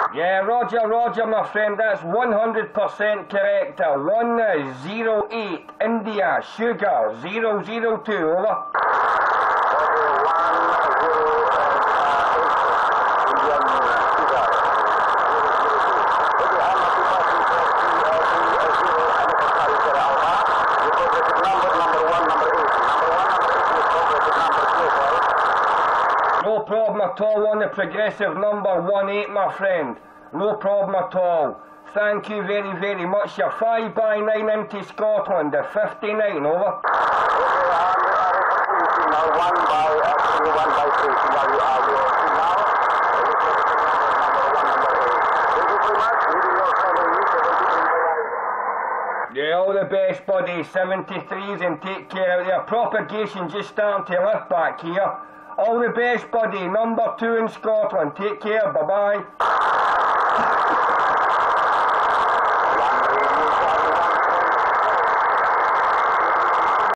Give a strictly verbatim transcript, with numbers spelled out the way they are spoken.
Yeah, roger, roger, my friend. That's one hundred percent correct. Uh, one zero eight, India, Sugar, zero zero two, over. No problem at all on the progressive number one eight, my friend. No problem at all. Thank you very, very much. You're five by nine into Scotland, the fifty-nine, over. Yeah, all the best, buddy. seventy-threes, and take care out there. Propagation just starting to lift back here. All the best, buddy. Number two in Scotland. Take care. Bye-bye.